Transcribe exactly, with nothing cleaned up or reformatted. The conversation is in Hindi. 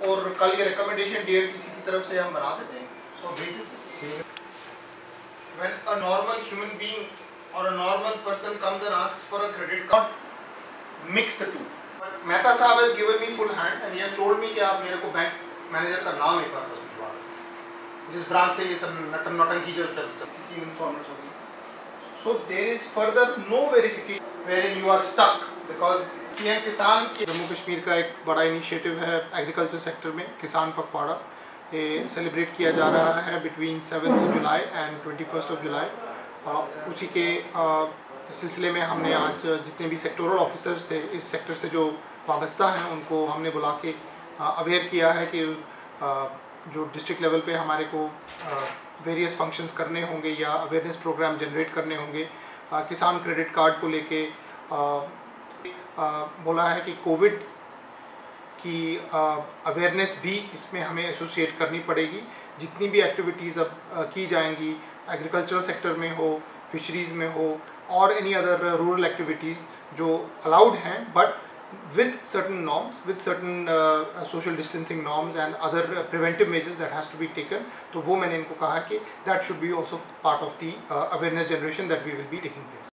और कल ये रिकमेंडेशन डेट किसी की तरफ से हम बना देते हैं और भेज देते हैं। When a normal human being or a normal person comes and asks for a credit card, mix the two. But Mehta साहब has given me full hand and he has told me कि आप मेरे को बैंक मैनेजर का नाम एक बार बस भिजवा दो, जिस ब्रांच से ये सब नटन नौटंकी जो चल चलती थी इंस्टॉलमेंट्स होगी। So there is further no verification wherein you are stuck because PM Kisan के जम्मू कश्मीर का एक बड़ा इनिशिएटिव है एग्रीकल्चर सेक्टर में, किसान पखवाड़ा। ये सेलिब्रेट किया जा रहा है between seventh July and twenty first of July. उसी के आ, सिलसिले में हमने आज जितने भी सेक्टोरल ऑफिसर्स थे इस सेक्टर से जो वाबस्ता हैं उनको हमने बुला के अवेयर किया है कि आ, जो डिस्ट्रिक्ट लेवल पे हमारे को वेरियस फंक्शंस करने होंगे या अवेयरनेस प्रोग्राम जनरेट करने होंगे। आ, किसान क्रेडिट कार्ड को लेके बोला है कि कोविड की अवेयरनेस भी इसमें हमें एसोसिएट करनी पड़ेगी। जितनी भी एक्टिविटीज़ अब आ, की जाएंगी एग्रीकल्चरल सेक्टर में हो, फिशरीज़ में हो और एनी अदर रूरल एक्टिविटीज़ जो अलाउड हैं, but with certain norms, with certain uh, social distancing norms and other uh, preventive measures that has to be taken. तो वो मैंने इनको कहा कि that should be also part of the uh, awareness generation that we will be taking place.